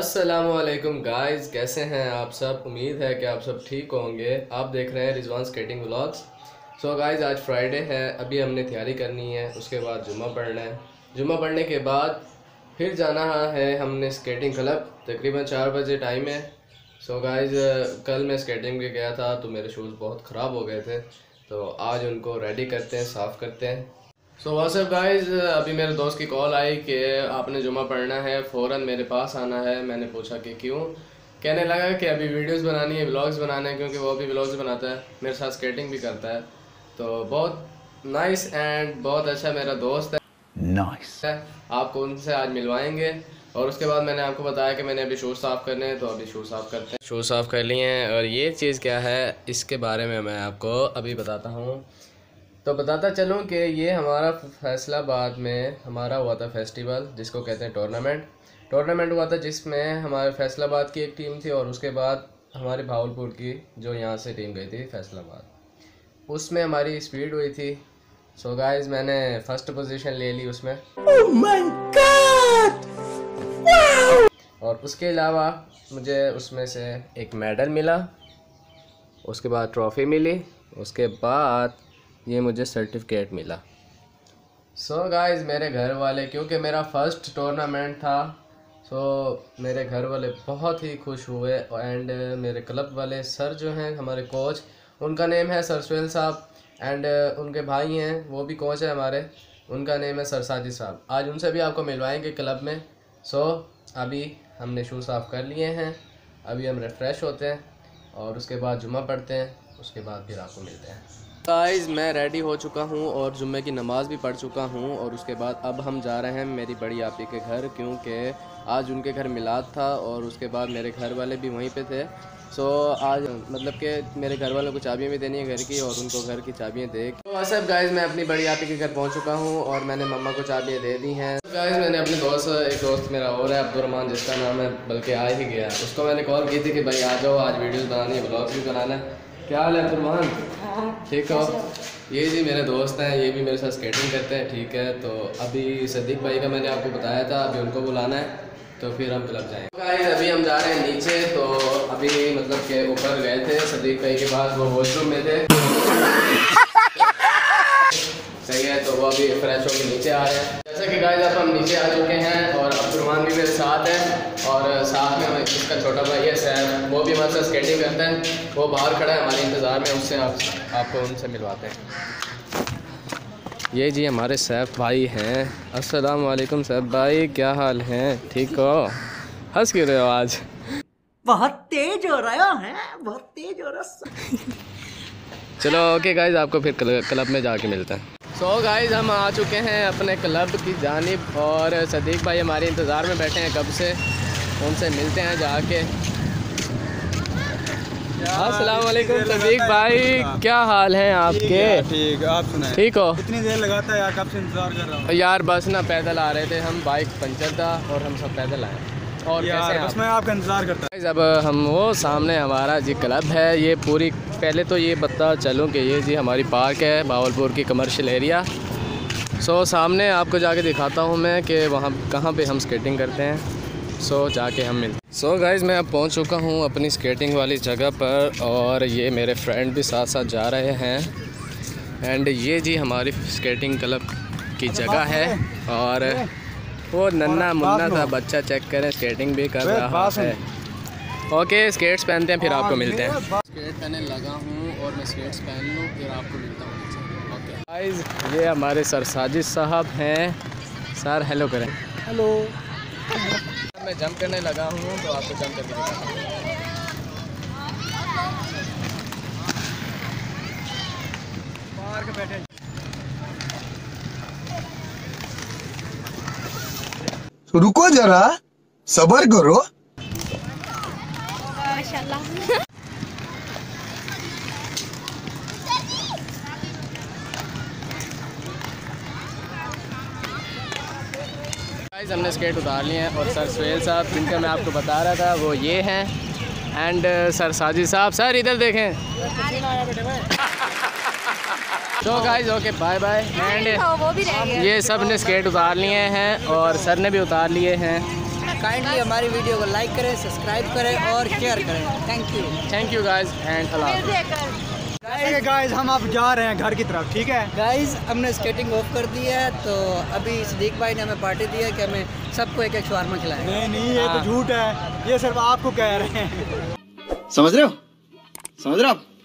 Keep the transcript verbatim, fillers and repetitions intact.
अस्सलामुअलैकुम गाइस, कैसे हैं आप सब। उम्मीद है कि आप सब ठीक होंगे। आप देख रहे हैं Rizwan skating vlogs. So guys, आज फ्राइडे है, अभी हमने तैयारी करनी है, उसके बाद जुम्मा पढ़ना है। जुम्मा पढ़ने के बाद फिर जाना है हमने स्केटिंग क्लब। तकरीबन चार बजे टाइम है। सो गाइस, कल मैं स्केटिंग पे गया था तो मेरे शूज़ बहुत ख़राब हो गए थे, तो आज उनको रेडी करते हैं, साफ़ करते हैं। सो व्हाट्सअप गाइस, अभी मेरे दोस्त की कॉल आई कि आपने जुम्मा पढ़ना है, फ़ौरन मेरे पास आना है। मैंने पूछा कि क्यों। कहने लगा कि अभी वीडियोस बनानी है, व्लॉग्स बनाने हैं, क्योंकि वो भी व्लॉग्स बनाता है, मेरे साथ स्केटिंग भी करता है। तो बहुत नाइस एंड बहुत अच्छा मेरा दोस्त है। नाइस है, आपको उनसे आज मिलवाएंगे। और उसके बाद मैंने आपको बताया कि मैंने अभी शूज़ साफ़ करने हैं, तो अभी शूज़ साफ़ करते हैं। शूज़ साफ़ कर लिए हैं और ये चीज़ क्या है, इसके बारे में मैं आपको अभी बताता हूँ। तो बताता चलूँ कि ये हमारा फैसलाबाद में हमारा हुआ था फेस्टिवल, जिसको कहते हैं टूर्नामेंट। टूर्नामेंट हुआ था जिसमें हमारे फैसलाबाद की एक टीम थी और उसके बाद हमारे भावलपुर की जो यहाँ से टीम गई थी फैसलाबाद, उसमें हमारी स्पीड हुई थी। सो so गाइस, मैंने फर्स्ट पोजीशन ले ली उसमें। oh my God! wow! और उसके अलावा मुझे उसमें से एक मेडल मिला, उसके बाद ट्रॉफ़ी मिली, उसके बाद ये मुझे सर्टिफिकेट मिला। सो so गाइस, मेरे घर वाले, क्योंकि मेरा फर्स्ट टूर्नामेंट था, सो so मेरे घर वाले बहुत ही खुश हुए। एंड मेरे क्लब वाले सर जो हैं, हमारे कोच, उनका नेम है सर सुहेल साहब। एंड उनके भाई हैं, वो भी कोच है हमारे, उनका नेम है सर साजिद साहब। आज उनसे भी आपको मिलवाएंगे क्लब में। सो so, अभी हमने शूज़ साफ़ कर लिए हैं, अभी हम रिफ़्रेश होते हैं और उसके बाद जुम्मा पढ़ते हैं, उसके बाद फिर आपको मिलते हैं। गाइस, मैं रेडी हो चुका हूँ और जुम्मे की नमाज़ भी पढ़ चुका हूँ। और उसके बाद अब हम जा रहे हैं मेरी बड़ी आपी के घर, क्योंकि आज उनके घर मिलाद था और उसके बाद मेरे घर वाले भी वहीं पे थे। सो आज मतलब कि मेरे घर वालों को चाबियाँ भी देनी है घर की, और उनको घर की चाबियाँ दे। तो सब गाइस, मैं अपनी बड़ी आपी के घर पहुँच चुका हूँ और मैंने मम्मा को चाबियाँ दे दी हैं। गाइस, मैंने अपने दोस्त, एक दोस्त मेरा और है अब्दुर्रहमान, जिसका नाम है, बल्कि आ ही गया, उसको मैंने कॉल की थी कि भाई आ जाओ, आज वीडियोज़ बनानी है, ब्लॉग्स भी बनाना है। क्या हाल है अब्दुर्रहमान? ठीक हो? ये जी मेरे दोस्त हैं, ये भी मेरे साथ स्केटिंग करते हैं। ठीक है, तो अभी सदीक भाई का मैंने आपको बताया था, अभी उनको बुलाना है, तो फिर हम क्लब जाएंगे। गाइस, अभी हम जा रहे हैं नीचे। तो अभी मतलब के ऊपर गए थे सदीक भाई के पास, वो वॉशरूम में थे। सही है, तो वो अभी फ्रेश होकर नीचे आ रहे हैं। जैसे कि गाइस, अब हम नीचे आ चुके हैं और अब्दुर्रहमान भी मेरे साथ है, और साथ में इसका छोटा भाई है सैफ, वो भी हमारे साथ स्केटिंग करता है। वो बाहर खड़ा है हमारे इंतज़ार में, उससे आप आपको उनसे मिलवाते हैं। ये जी हमारे सैफ भाई हैं। अस्सलाम वालेकुम सैफ भाई, क्या हाल है? ठीक हो? हंस क्यों रहे हो आज? बहुत तेज हो रहा है, बहुत तेज हो रहा। चलो ओके गाइज, आपको फिर क्लब में जाके मिलते हैं। सो so गाइज, हम आ चुके हैं अपने क्लब की जानिब और सदीक भाई हमारे इंतज़ार में बैठे हैं कब से, उनसे मिलते हैं जाके। अस्सलाम वालेकुम सदीक भाई, क्या हाल हैं आपके? ठीक, आप सुनाएं? ठीक हो? इतनी देर लगाता है यार, कब से इंतजार कर रहा हूँ यार। बस ना पैदल आ रहे थे हम, बाइक पंचर था और हम सब पैदल आए। और यार, कैसे बस मैं आपका इंतज़ार करता हूँ। अब हम वो सामने हमारा जी क्लब है, ये पूरी, पहले तो ये बता चलूँ कि ये जी हमारी पार्क है, भावलपुर की कमर्शियल एरिया। सो सामने आपको जाके दिखाता हूँ मैं कि वहाँ कहाँ पे हम स्केटिंग करते हैं। सो जाके हम मिलते हैं। सो गाइज़, मैं अब पहुँच चुका हूँ अपनी स्केटिंग वाली जगह पर, और ये मेरे फ्रेंड भी साथ साथ जा रहे हैं। एंड ये जी हमारी स्केटिंग क्लब की जगह है, और वो नन्ना मुन्ना सा बच्चा, चेक करें, स्केटिंग भी कर रहा है। ओके, स्केट्स पहनते हैं, फिर आपको मिलते हैं। स्केट पहनने लगा हूँ और मैं स्केट्स पहन लूँ, फिर आपको मिलता हूँ। ओके गाइस, ये हमारे सर साजिद साहब हैं। सर हेलो करें। हेलो। मैं जंप करने लगा हूँ, तो आपको जंप करके दिखाता हूँ। पार्क बैठे। रुको जरा, सब्र करो। माशाल्लाह। गाइस, हमने स्केट उतार लिए हैं और सर सुहेल साहब, जिनका मैं आपको बता रहा था, वो ये हैं। एंड सर साजिद साहब, सर इधर देखें। तो guys okay, bye bye. And ये सब ने स्केट उतार लिए हैं और सर ने भी उतार लिए हैं। काइंडली हमारी वीडियो को लाइक करें, सब्सक्राइब करें और शेयर करें। Thank you thank you guys and Allah. Guys हम अब जा रहे हैं घर की तरफ, ठीक है गाइस। हमने स्केटिंग ऑफ कर दी है, तो अभी सदीक भाई ने हमें पार्टी दी है कि हमें सबको एक एक शवारमा खिलाएं। नहीं नहीं ये तो झूठ है, ये सिर्फ आपको कह रहे हैं। समझ रहे हो समझ रहे हो आप?